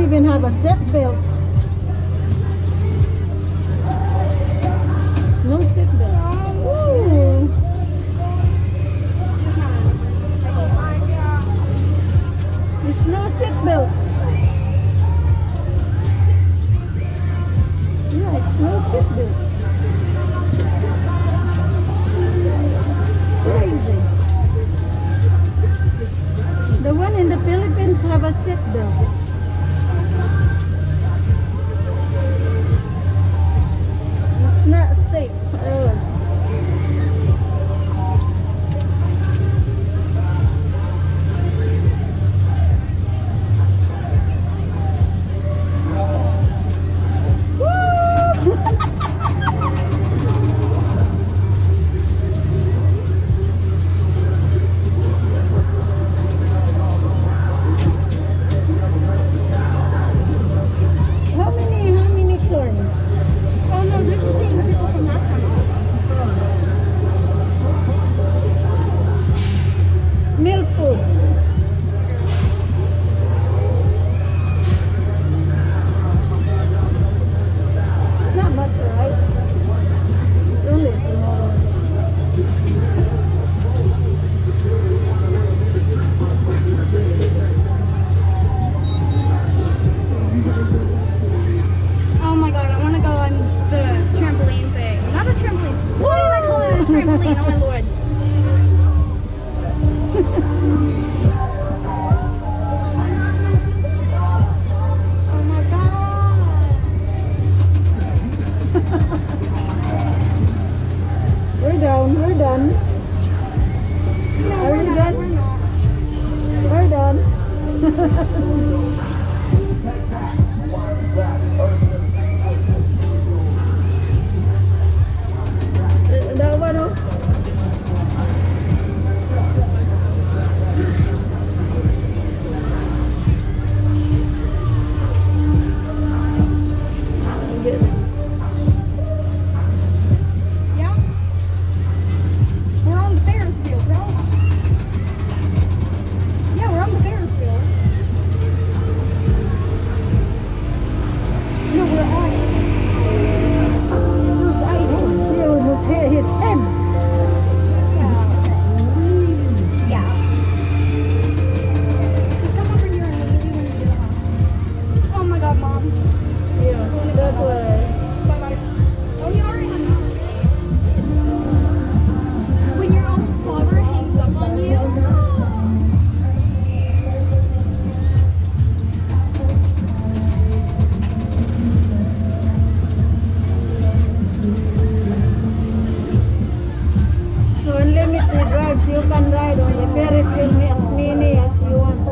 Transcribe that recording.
even have a seat belt. There's no seat belt. Ooh. There's no seat belt. Yeah, it's no seat belt. It's crazy. The one in the Philippines have a seat belt. It's not safe. Trampoline, oh my lord. Oh my god. We're done, we're done. No, Are we're you not, done? we're not. We're done. That one, oh. Yeah? We're on the Ferris wheel, bro. Yeah, we're on the Ferris wheel. No, we're on it. We're riding. He almost hit his head. Yeah. Just come over here and we'll do when we get off. Oh my god, Mom. Yeah, that's why. Bye-bye. Oh, you already have that. When your own father hangs up on you. So unlimited rides, you can ride on the Ferris wheel as many as you want.